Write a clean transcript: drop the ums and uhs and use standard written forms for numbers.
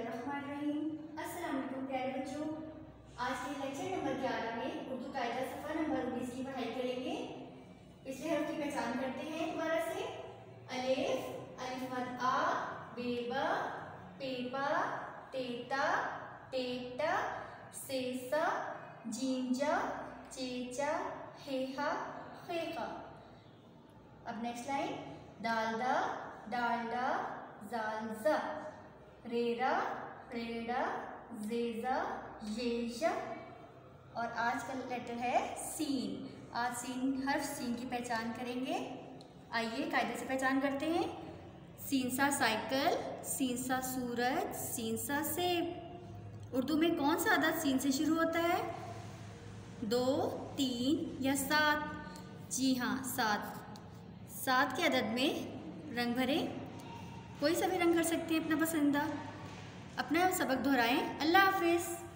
बिस्मिल्लाहिर्रहमानिर्रहीम। अस्सलाम वालेकुम प्यारे बच्चों। आज के लेक्चर नंबर 11 में उर्दू कायदा सफ़ा नंबर 19 की पढ़ाई करेंगे। पिछले हर्फ की पहचान करते हैं दोबारा से। अलिफ, अलिफ मद आ, बेबा, पेपा, तेता, टेटा, सेसा, जींजा, चेचा, हेहा, खेखा। अब नेक्स्ट लाइन, दालदा, डालडा, जालजा, रेरा, रेड़ा, जेजा, येजा। और आज का लेटर है सीन। आज सीन हर्फ सीन की पहचान करेंगे। आइए कायदे से पहचान करते हैं। सीन सा साइकिल, सीन सा सूरज, सीन सा सेब। उर्दू में कौन सा अदद सीन से शुरू होता है? 2, 3 या 7? जी हाँ, 7। 7 के अदद में रंग भरें। कोई सा भी रंग कर सकते हैं अपना पसंदीदा। अपना सबक दोहराएं। अल्लाह हाफिज़।